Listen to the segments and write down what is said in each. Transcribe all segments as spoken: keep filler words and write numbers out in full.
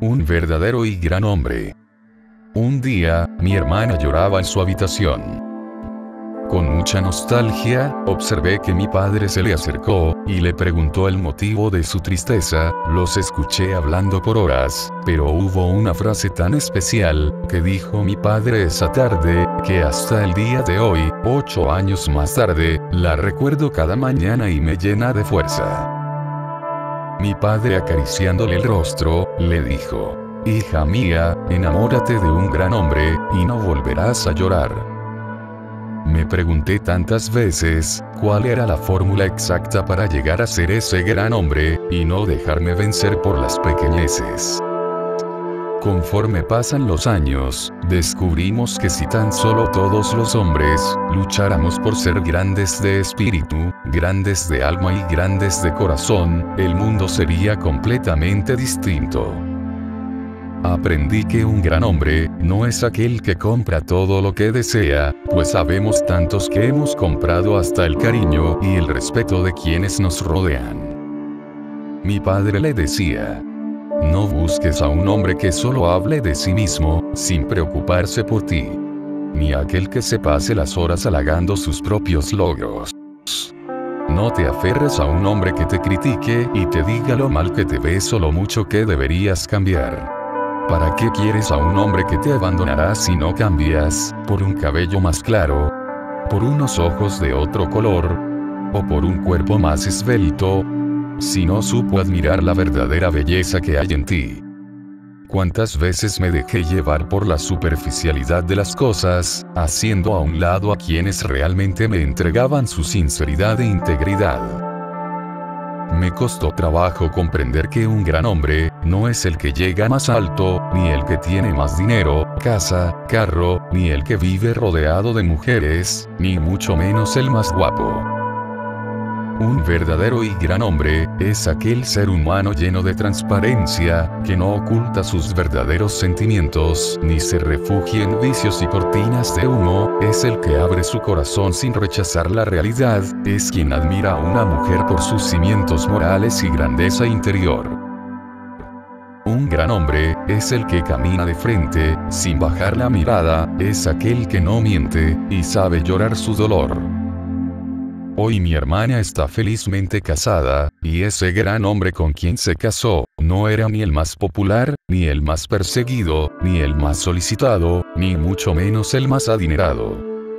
Un verdadero y gran hombre. Un día, mi hermana lloraba en su habitación. Con mucha nostalgia, observé que mi padre se le acercó, y le preguntó el motivo de su tristeza. Los escuché hablando por horas, pero hubo una frase tan especial, que dijo mi padre esa tarde, que hasta el día de hoy, ocho años más tarde, la recuerdo cada mañana y me llena de fuerza. Mi padre, acariciándole el rostro, le dijo: «Hija mía, enamórate de un gran hombre, y no volverás a llorar». Me pregunté tantas veces, cuál era la fórmula exacta para llegar a ser ese gran hombre, y no dejarme vencer por las pequeñeces. Conforme pasan los años, descubrimos que si tan solo todos los hombres lucháramos por ser grandes de espíritu, grandes de alma y grandes de corazón, el mundo sería completamente distinto. Aprendí que un gran hombre no es aquel que compra todo lo que desea, pues sabemos tantos que hemos comprado hasta el cariño y el respeto de quienes nos rodean. Mi padre le decía: «No busques a un hombre que solo hable de sí mismo, sin preocuparse por ti. Ni a aquel que se pase las horas halagando sus propios logros. No te aferres a un hombre que te critique y te diga lo mal que te ves o lo mucho que deberías cambiar. ¿Para qué quieres a un hombre que te abandonará si no cambias, por un cabello más claro, por unos ojos de otro color, o por un cuerpo más esbelto, si no supo admirar la verdadera belleza que hay en ti?» ¿Cuántas veces me dejé llevar por la superficialidad de las cosas, haciendo a un lado a quienes realmente me entregaban su sinceridad e integridad? Me costó trabajo comprender que un gran hombre no es el que llega más alto, ni el que tiene más dinero, casa, carro, ni el que vive rodeado de mujeres, ni mucho menos el más guapo. Un verdadero y gran hombre es aquel ser humano lleno de transparencia, que no oculta sus verdaderos sentimientos, ni se refugia en vicios y cortinas de humo. Es el que abre su corazón sin rechazar la realidad, es quien admira a una mujer por sus cimientos morales y grandeza interior. Un gran hombre es el que camina de frente, sin bajar la mirada, es aquel que no miente, y sabe llorar su dolor. Hoy mi hermana está felizmente casada, y ese gran hombre con quien se casó, no era ni el más popular, ni el más perseguido, ni el más solicitado, ni mucho menos el más adinerado.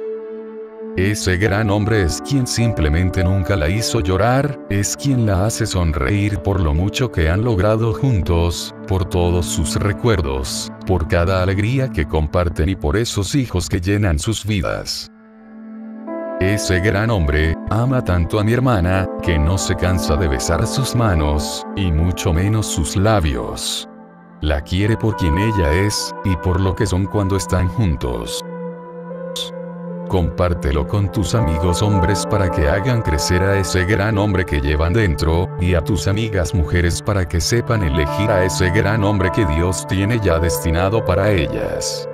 Ese gran hombre es quien simplemente nunca la hizo llorar, es quien la hace sonreír por lo mucho que han logrado juntos, por todos sus recuerdos, por cada alegría que comparten y por esos hijos que llenan sus vidas. Ese gran hombre ama tanto a mi hermana, que no se cansa de besar sus manos, y mucho menos sus labios. La quiere por quien ella es, y por lo que son cuando están juntos. Compártelo con tus amigos hombres para que hagan crecer a ese gran hombre que llevan dentro, y a tus amigas mujeres para que sepan elegir a ese gran hombre que Dios tiene ya destinado para ellas.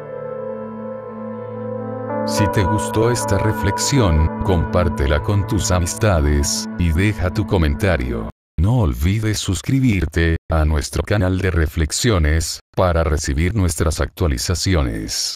Si te gustó esta reflexión, compártela con tus amistades, y deja tu comentario. No olvides suscribirte a nuestro canal de reflexiones, para recibir nuestras actualizaciones.